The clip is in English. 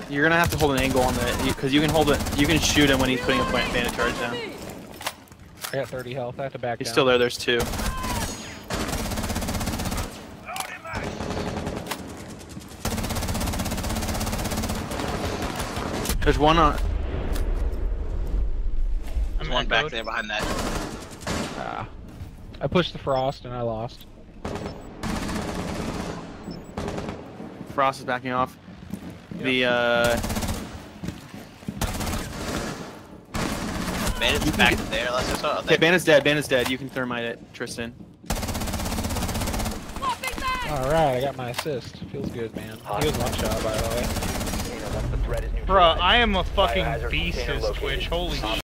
You're gonna have to hold an angle on the, because you can hold it. You can shoot him when he's putting a bandit charge down. I got 30 health. I have to back down. He's still there. There's two. There's one on. There's one back there behind that. Ah. I pushed the frost and I lost. Frost is backing off. Yep. Bandit's back there. Let's just. Okay, Bandit's dead. Bandit's dead. You can thermite it, Tristan. Alright, I got my assist. Feels good, man. He was one shot, by the way. Bruh, I am a fucking beast as Twitch. Holy shit.